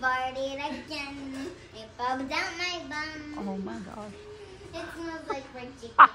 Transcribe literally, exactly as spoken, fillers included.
farted again. It bugs out my bum. Oh my gosh. It smells like fried chicken.